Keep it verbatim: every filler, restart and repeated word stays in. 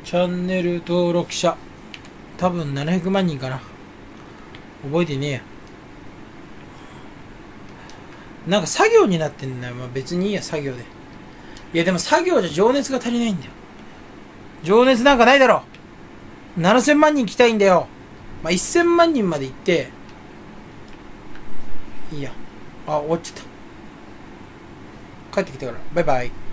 チャンネル登録者多分ななひゃくまんにんかな。覚えてねえや。なんか作業になってんだよ。まあ、別にいいや、作業で。いやでも作業じゃ情熱が足りないんだよ。情熱なんかないだろ。ななせんまんにん来たいんだよ。まあ、せんまんにんまで行っていいや。あ、終わっちゃった。帰ってきたからバイバイ。